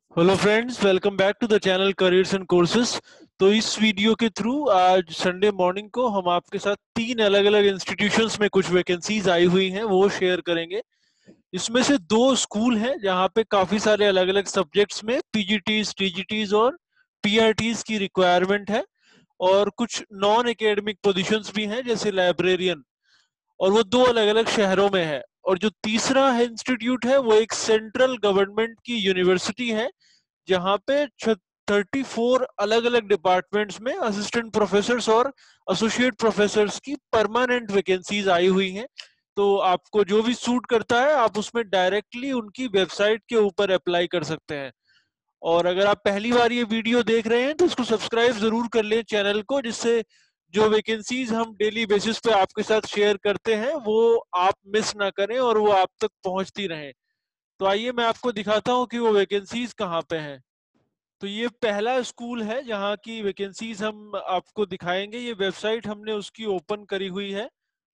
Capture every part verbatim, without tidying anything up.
Hello friends, welcome back to the channel careers and courses. तो इस video के through आज संडे मॉर्निंग को हम आपके साथ तीन अलग अलग इंस्टीट्यूशंस में कुछ वैकेंसीज आई हुई हैं वो शेयर करेंगे। इसमें से दो स्कूल हैं जहां पे काफी सारे अलग अलग सब्जेक्ट्स में पीजीटीज, टीजीटीज और पीआरटीज की रिक्वायरमेंट है। और कुछ नॉन एकेडमिक पोजीशंस भी हैं जैसे लाइब्रेरियन, और वो दो अलग अलग शहरों में है। और जो तीसरा है इंस्टीट्यूट है वो एक सेंट्रल गवर्नमेंट की यूनिवर्सिटी है जहाँ पे थर्टी फोर अलग अलग डिपार्टमेंट्स में असिस्टेंट प्रोफेसर्स और एसोसिएट प्रोफेसर्स की परमानेंट वैकेंसीज आई हुई हैं। तो आपको जो भी सूट करता है आप उसमें डायरेक्टली उनकी वेबसाइट के ऊपर अप्लाई कर सकते हैं। और अगर आप पहली बार ये वीडियो देख रहे हैं तो इसको सब्सक्राइब जरूर कर लें चैनल को, जिससे जो वैकेंसीज हम डेली बेसिस पे आपके साथ शेयर करते हैं वो आप मिस ना करें और वो आप तक पहुंचती रहें। तो आइए मैं आपको दिखाता हूँ कि वो वैकेंसीज कहाँ पे हैं। तो ये पहला स्कूल है जहाँ की वैकेंसीज हम आपको दिखाएंगे। ये वेबसाइट हमने उसकी ओपन करी हुई है,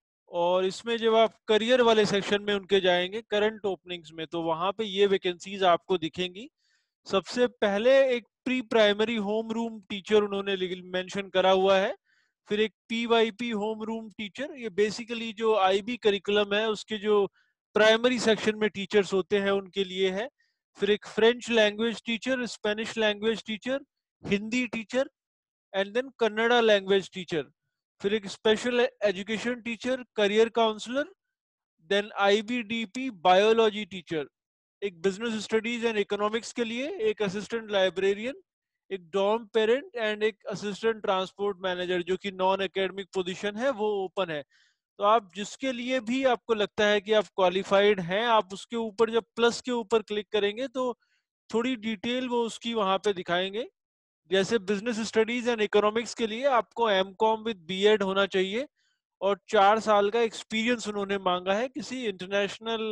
और इसमें जब आप करियर वाले सेक्शन में उनके जाएंगे करंट ओपनिंग्स में, तो वहां पे ये वैकेंसीज आपको दिखेंगी। सबसे पहले एक pre primary home room teacher उन्होंने मेंशन करा हुआ है। फिर एक पीवाईपी होम रूम टीचर, ये बेसिकली जो आईबी करिकुलम है उसके जो प्राइमरी सेक्शन में टीचर्स होते हैं उनके लिए है। फिर एक French language teacher, Spanish language teacher, Hindi teacher, and then Kannada language teacher. फिर एक special education teacher, career counsellor, then IBDP biology teacher, एक बिजनेस स्टडीज एंड इकोनॉमिक्स के लिए एक असिस्टेंट लाइब्रेरियन, एक डॉर्म पेरेंट एंड एक असिस्टेंट ट्रांसपोर्ट मैनेजर, जो कि नॉन एकेडमिक पोजीशन है वो ओपन है। तो आप जिसके लिए भी आपको लगता है कि आप क्वालिफाइड हैं, आप उसके ऊपर जब प्लस के ऊपर क्लिक करेंगे तो थोड़ी डिटेल वो उसकी वहां पे दिखाएंगे। जैसे बिजनेस स्टडीज एंड इकोनॉमिक्स के लिए आपको M Com with B Ed होना चाहिए, और चार साल का एक्सपीरियंस उन्होंने मांगा है किसी इंटरनेशनल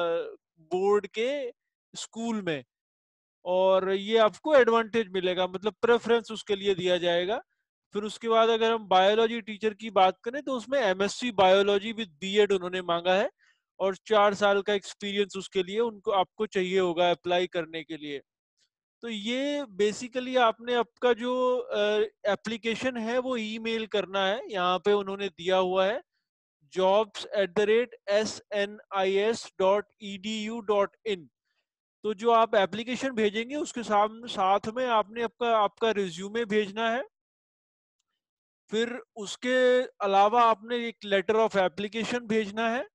बोर्ड के स्कूल में। और ये आपको एडवांटेज मिलेगा, मतलब प्रेफरेंस उसके लिए दिया जाएगा। फिर उसके बाद अगर हम बायोलॉजी टीचर की बात करें तो उसमें एमएससी बायोलॉजी विद बीएड उन्होंने मांगा है, और चार साल का एक्सपीरियंस उसके लिए उनको आपको चाहिए होगा अप्लाई करने के लिए। तो ये बेसिकली आपने आपका जो एप्लीकेशन है वो ईमेल करना है, यहाँ पे उन्होंने दिया हुआ है jobs at the rate S N I S dot E D U dot in. तो जो आप एप्लीकेशन भेजेंगे उसके साथ साथ में आपने आपका आपका रिज्यूमे भेजना है। फिर उसके अलावा आपने एक लेटर ऑफ एप्लीकेशन भेजना है,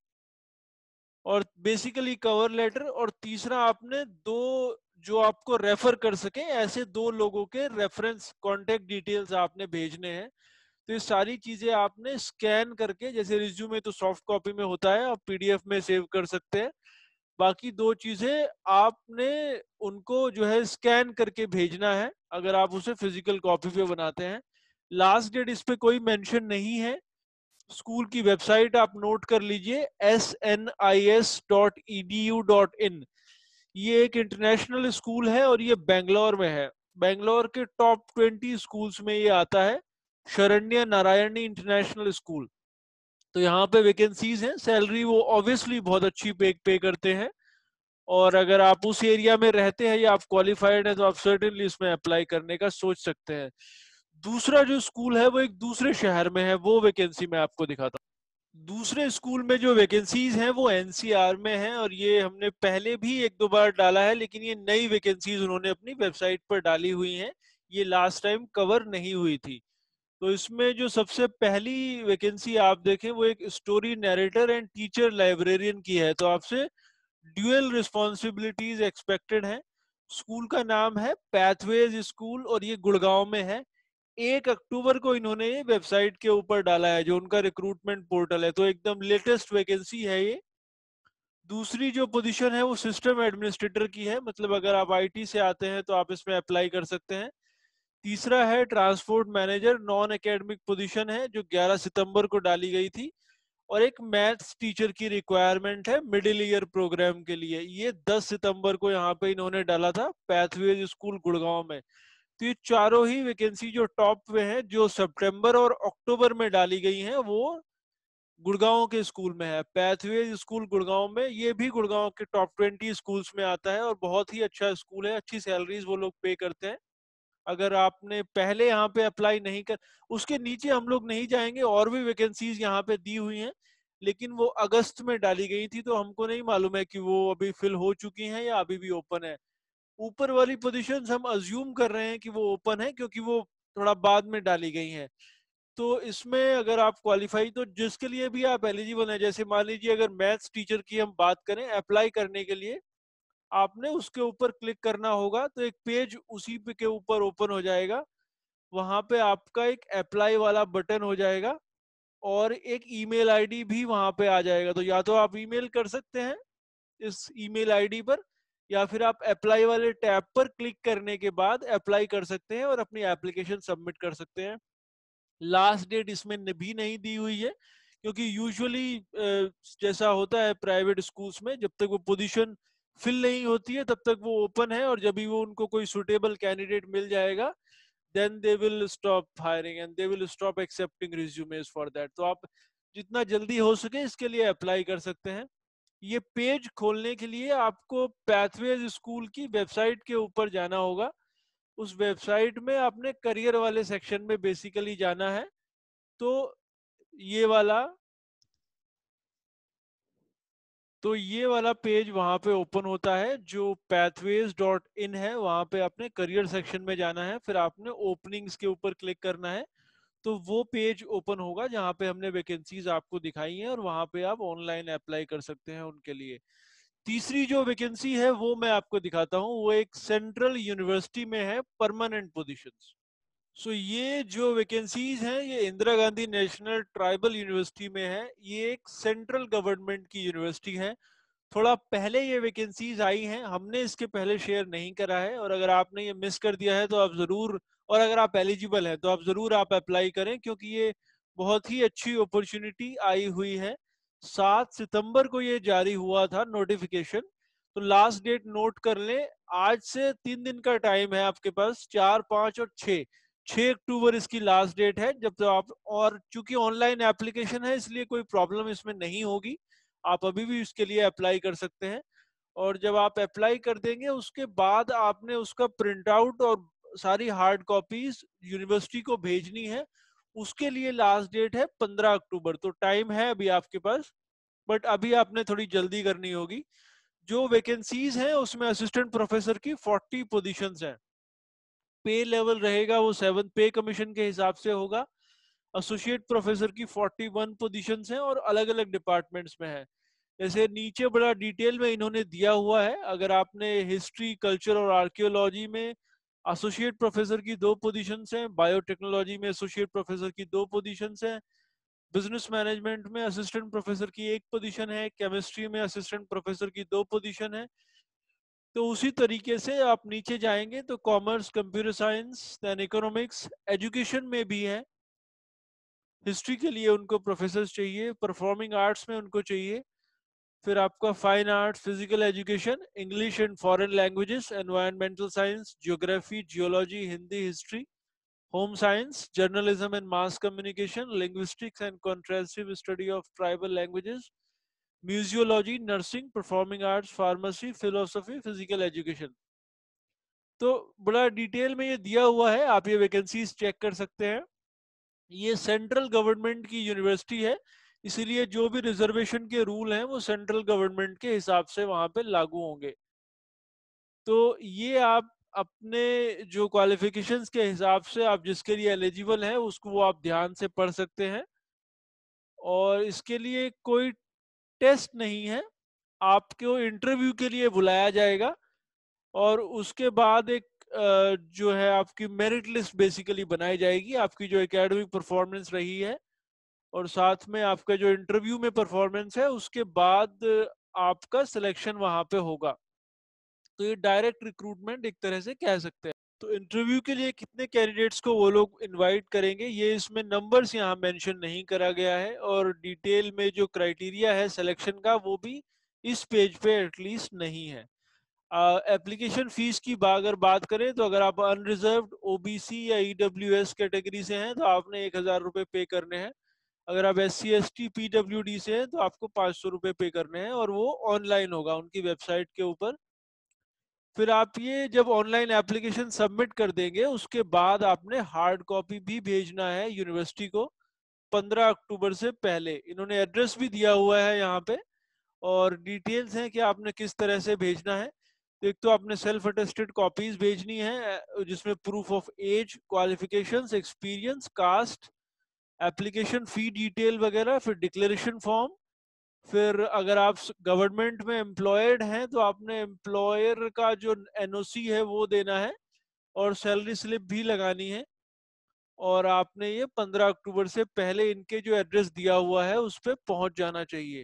और बेसिकली कवर लेटर। और तीसरा आपने दो जो आपको रेफर कर सके ऐसे दो लोगों के रेफरेंस कांटेक्ट डिटेल्स आपने भेजने हैं। तो ये सारी चीजें आपने स्कैन करके, जैसे रिज्यूमे तो सॉफ्ट कॉपी में होता है, आप पीडीएफ में सेव कर सकते हैं। बाकी दो चीजें आपने उनको जो है स्कैन करके भेजना है अगर आप उसे फिजिकल कॉपी पे बनाते हैं। लास्ट डेट इस पे कोई मेंशन नहीं है। स्कूल की वेबसाइट आप नोट कर लीजिए, S N I S dot E D U dot in. ये एक इंटरनेशनल स्कूल है और ये बेंगलोर में है। बेंगलोर के टॉप ट्वेंटी स्कूल्स में ये आता है, शरण्य नारायणी इंटरनेशनल स्कूल। तो यहाँ पे वैकेंसीज हैं, सैलरी वो ऑब्वियसली बहुत अच्छी पे पे करते हैं। और अगर आप उस एरिया में रहते हैं या आप क्वालिफाइड हैं तो आप सर्टेनली इसमें अप्लाई करने का सोच सकते हैं। दूसरा जो स्कूल है वो एक दूसरे शहर में है, वो वैकेंसी मैं आपको दिखाता हूँ। दूसरे स्कूल में जो वैकेंसीज हैं वो एनसीआर में हैं, और ये हमने पहले भी एक दो बार डाला है, लेकिन ये नई वैकेंसीज उन्होंने अपनी वेबसाइट पर डाली हुई हैं, ये लास्ट टाइम कवर नहीं हुई थी। तो इसमें जो सबसे पहली वैकेंसी आप देखें वो एक story narrator and teacher librarian की है। तो आपसे ड्यूअल रिस्पॉन्सिबिलिटीज एक्सपेक्टेड हैं। स्कूल का नाम है पैथवेज स्कूल और ये गुड़गांव में है। एक अक्टूबर को इन्होंने ये वेबसाइट के ऊपर डाला है जो उनका रिक्रूटमेंट पोर्टल है, तो एकदम लेटेस्ट वैकेंसी है ये। दूसरी जो पोजीशन है वो सिस्टम एडमिनिस्ट्रेटर की है, मतलब अगर आप आईटी से आते हैं तो आप इसमें अप्लाई कर सकते हैं। तीसरा है transport manager, non academic position है जो ग्यारह सितंबर को डाली गई थी। और एक मैथ्स टीचर की रिक्वायरमेंट है मिडिल ईयर प्रोग्राम के लिए, ये दस सितंबर को यहाँ पे इन्होंने डाला था पैथवेज स्कूल गुड़गांव में। तो ये चारों ही वैकेंसी जो टॉप पे हैं जो सितंबर और अक्टूबर में डाली गई हैं वो गुड़गांव के स्कूल में है, पैथवेज स्कूल गुड़गांव में। ये भी गुड़गांव के टॉप ट्वेंटी स्कूल्स में आता है और बहुत ही अच्छा स्कूल है, अच्छी सैलरीज वो लोग पे करते हैं। अगर आपने पहले यहाँ पे अप्लाई नहीं कर, उसके नीचे हम लोग नहीं जाएंगे, और भी वैकेंसीज यहाँ पे दी हुई हैं, लेकिन वो अगस्त में डाली गई थी, तो हमको नहीं मालूम है कि वो अभी फिल हो चुकी हैं या अभी भी ओपन है। ऊपर वाली पोजीशंस हम अज्यूम कर रहे हैं कि वो ओपन है, क्योंकि वो थोड़ा बाद में डाली गई हैं। तो इसमें अगर आप क्वालिफाई, तो जिसके लिए भी आप एलिजिबल हैं, जैसे मान लीजिए अगर मैथ्स टीचर की हम बात करें, अप्लाई करने के लिए आपने उसके ऊपर क्लिक करना होगा, तो एक पेज उसी पे के ऊपर ओपन हो जाएगा। वहां पे आपका एक अप्लाई वाला बटन हो जाएगा और एक ईमेल आईडी भी वहां पे आ जाएगा। तो या तो आप ईमेल कर सकते हैं इस ईमेल आईडी पर, या फिर आप अप्लाई वाले टैब पर क्लिक करने के बाद अप्लाई कर सकते हैं और अपनी एप्लीकेशन सबमिट कर सकते हैं। लास्ट डेट इसमें भी नहीं दी हुई है, क्योंकि यूजुअली जैसा होता है प्राइवेट स्कूल्स में, जब तक वो पोजीशन फिल नहीं होती है तब तक वो ओपन है, और जब भी वो उनको कोई सुटेबल कैंडिडेट मिल जाएगा, then they will stop hiring and they will stop accepting resumes for that. तो आप जितना जल्दी हो सके इसके लिए अप्लाई कर सकते हैं। ये पेज खोलने के लिए आपको पैथवेज स्कूल की वेबसाइट के ऊपर जाना होगा। उस वेबसाइट में आपने करियर वाले सेक्शन में बेसिकली जाना है। तो ये वाला तो ये वाला पेज वहां पे ओपन होता है, जो पैथवेज डॉट इन है। वहां पे आपने करियर सेक्शन में जाना है, फिर आपने ओपनिंग्स के ऊपर क्लिक करना है, तो वो पेज ओपन होगा जहाँ पे हमने वैकेंसीज आपको दिखाई हैं, और वहां पे आप ऑनलाइन अप्लाई कर सकते हैं उनके लिए। तीसरी जो वैकेंसी है वो मैं आपको दिखाता हूँ, वो एक सेंट्रल यूनिवर्सिटी में है, परमानेंट पोजीशंस। सो so, ये जो वैकेंसीज हैं ये Indira Gandhi national tribal university में है। ये एक सेंट्रल गवर्नमेंट की यूनिवर्सिटी है। थोड़ा पहले ये वैकेंसीज आई हैं, हमने इसके पहले शेयर नहीं करा है, और अगर आपने ये मिस कर दिया है तो आप जरूर, और अगर आप एलिजिबल हैं तो आप जरूर आप अप्लाई करें, क्योंकि ये बहुत ही अच्छी अपॉर्चुनिटी आई हुई है। सात सितंबर को ये जारी हुआ था नोटिफिकेशन। तो लास्ट डेट नोट कर लें, आज से तीन दिन का टाइम है आपके पास, चार पांच और छः छः अक्टूबर इसकी लास्ट डेट है जब तक तो आप, और चूंकि ऑनलाइन एप्लीकेशन है इसलिए कोई प्रॉब्लम इसमें नहीं होगी, आप अभी भी इसके लिए अप्लाई कर सकते हैं। और जब आप अप्लाई कर देंगे उसके बाद आपने उसका प्रिंट आउट और सारी हार्ड कॉपीज यूनिवर्सिटी को भेजनी है। उसके लिए लास्ट डेट है पंद्रह अक्टूबर, तो टाइम है अभी आपके पास, बट अभी आपने थोड़ी जल्दी करनी होगी। जो वैकेंसीज हैं उसमें असिस्टेंट प्रोफेसर की फोर्टी पोजीशंस हैं। पे लेवल रहेगा वो सेवन पे कमीशन के हिसाब से होगा। एसोसिएट प्रोफेसर की फोर्टी वन पोजीशंस हैं और अलग अलग डिपार्टमेंट्स में है। जैसे नीचे बड़ा डिटेल में इन्होंने दिया हुआ है, अगर आपने हिस्ट्री, कल्चर और आर्कियोलॉजी में एसोसिएट प्रोफेसर की दो पोजीशंस हैं, बायोटेक्नोलॉजी में एसोसिएट प्रोफेसर की दो पोजीशंस हैं, बिजनेस मैनेजमेंट में असिस्टेंट प्रोफेसर की एक पोजीशन है, केमिस्ट्री में असिस्टेंट प्रोफेसर की दो पोजीशन है। तो उसी तरीके से आप नीचे जाएंगे तो commerce, computer science, then economics, education में भी है। हिस्ट्री के लिए उनको प्रोफेसर चाहिए, परफॉर्मिंग आर्ट्स में उनको चाहिए, फिर आपका fine arts, physical education, English and foreign languages, environmental science, geography, geology, Hindi, history, home science, journalism and mass communication, linguistics and contrastive study of tribal languages, museology, nursing, performing arts, pharmacy, philosophy, physical education. तो बड़ा detail में ये दिया हुआ है, आप ये vacancies check कर सकते हैं। ये सेंट्रल गवर्नमेंट की यूनिवर्सिटी है, इसीलिए जो भी रिजर्वेशन के रूल हैं वो सेंट्रल गवर्नमेंट के हिसाब से वहां पे लागू होंगे। तो ये आप अपने जो क्वालिफिकेशंस के हिसाब से आप जिसके लिए एलिजिबल हैं उसको वो आप ध्यान से पढ़ सकते हैं। और इसके लिए कोई टेस्ट नहीं है, आपको इंटरव्यू के लिए बुलाया जाएगा, और उसके बाद एक अ, जो है आपकी मेरिट लिस्ट बेसिकली बनाई जाएगी, आपकी जो एकेडमिक परफॉर्मेंस रही है और साथ में आपका जो इंटरव्यू में परफॉर्मेंस है, उसके बाद आपका सिलेक्शन वहां पे होगा। तो ये डायरेक्ट रिक्रूटमेंट एक तरह से कह सकते हैं। तो इंटरव्यू के लिए कितने कैंडिडेट्स को वो लोग इनवाइट करेंगे, ये इसमें नंबर्स यहाँ मेंशन नहीं करा गया है, और डिटेल में जो क्राइटेरिया है सिलेक्शन का वो भी इस पेज पे एटलीस्ट नहीं है। एप्लीकेशन uh, फीस की अगर बात करें तो अगर आप अनरिजर्व्ड, ओबीसी या ईडब्ल्यूएस कैटेगरी से हैं तो आपने एक हजार रुपये पे करने हैं। अगर आप S C S T P W D से हैं तो आपको पाँच सौ रुपये पे करने हैं और वो ऑनलाइन होगा उनकी वेबसाइट के ऊपर। फिर आप ये जब ऑनलाइन एप्लीकेशन सबमिट कर देंगे उसके बाद आपने हार्ड कॉपी भी भेजना है यूनिवर्सिटी को पंद्रह अक्टूबर से पहले। इन्होंने एड्रेस भी दिया हुआ है यहाँ पे और डिटेल्स हैं कि आपने किस तरह से भेजना है। तो एक तो आपने सेल्फ अटेस्टेड कॉपीज भेजनी है जिसमें proof of age, qualifications, experience, caste, application fee detail वगैरह, फिर डिक्लेरेशन फॉर्म। फिर अगर आप गवर्नमेंट में एम्प्लॉयड हैं तो आपने एम्प्लॉयर का जो एन ओ सी है वो देना है और सैलरी स्लिप भी लगानी है। और आपने ये पंद्रह अक्टूबर से पहले इनके जो एड्रेस दिया हुआ है उस पर पहुंच जाना चाहिए।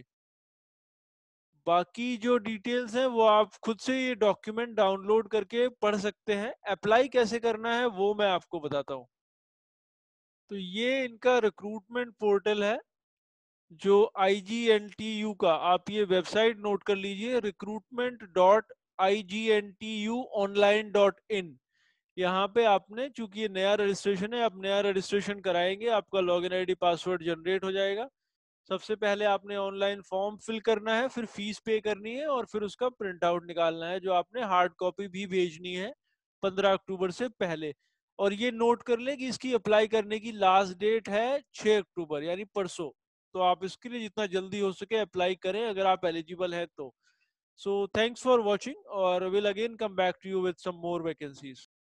बाकी जो डिटेल्स हैं वो आप खुद से ये डॉक्यूमेंट डाउनलोड करके पढ़ सकते हैं। अप्लाई कैसे करना है वो मैं आपको बताता हूँ। तो ये इनका रिक्रूटमेंट पोर्टल है जो I G N T U का, आप ये वेबसाइट नोट कर लीजिए, recruitment dot I G N T U online dot in. यहाँ पे आपने, चूंकि ये नया रजिस्ट्रेशन है, आप नया रजिस्ट्रेशन कराएंगे, आपका लॉगिन आईडी पासवर्ड जनरेट हो जाएगा। सबसे पहले आपने ऑनलाइन फॉर्म फिल करना है, फिर फीस पे करनी है और फिर उसका प्रिंट आउट निकालना है जो आपने हार्ड कॉपी भी भेजनी है पंद्रह अक्टूबर से पहले। और ये नोट कर लें कि इसकी अप्लाई करने की लास्ट डेट है छह अक्टूबर यानी परसों। तो आप इसके लिए जितना जल्दी हो सके अप्लाई करें अगर आप एलिजिबल हैं तो। सो थैंक्स फॉर वॉचिंग और will again come back to you with some more vacancies.